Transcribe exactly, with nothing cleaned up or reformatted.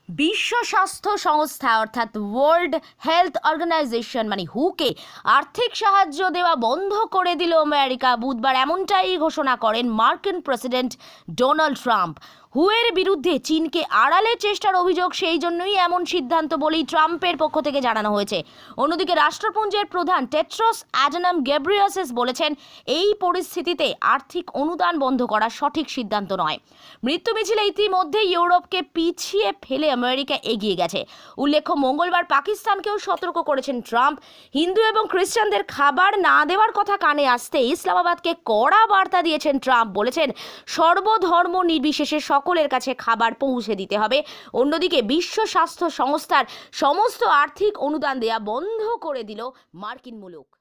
বিশ্ব স্বাস্থ্য সংস্থা অর্থাৎ ওয়ার্ল্ড হেলথ অর্গানাইজেশন মানে হুকে আর্থিক সাহায্য দেওয়া বন্ধ করে দিল আমেরিকা। বুধবার এমনটাই ঘোষণা করেন মার্কিন প্রেসিডেন্ট ডোনাল্ড ট্রাম্প। হুয়ের বিরুদ্ধে চীনকে আড়ালের চেষ্টার অভিযোগ, সেই জন্যই এমন সিদ্ধান্ত বলেই ট্রাম্পের পক্ষ থেকে জানানো হয়েছে। অন্যদিকে রাষ্ট্রপুঞ্জের প্রধান টেড্রোস অ্যাডানম গেব্রিয়াসিস বলেছেন, এই পরিস্থিতিতে আর্থিক অনুদান বন্ধ করা সঠিক সিদ্ধান্ত নয়। মৃত্যু মিছিলে ইতিমধ্যে ইউরোপকে পিছিয়ে ফেলে আমেরিকা এগিয়ে গেছে। উল্লেখ্য, মঙ্গলবার পাকিস্তানকেও সতর্ক করেছেন ট্রাম্প। হিন্দু এবং খ্রিস্টানদের খাবার না দেওয়ার কথা কানে আসতে ইসলামাবাদকে কড়া বার্তা দিয়েছেন ট্রাম্প। বলেছেন, সর্বধর্ম নির্বিশেষে সকলের কাছে খাবার পৌঁছে দিতে হবে। অন্যদিকে বিশ্ব স্বাস্থ্য সংস্থার সমস্ত আর্থিক অনুদান দেয়া বন্ধ করে দিল মার্কিন মুলুক।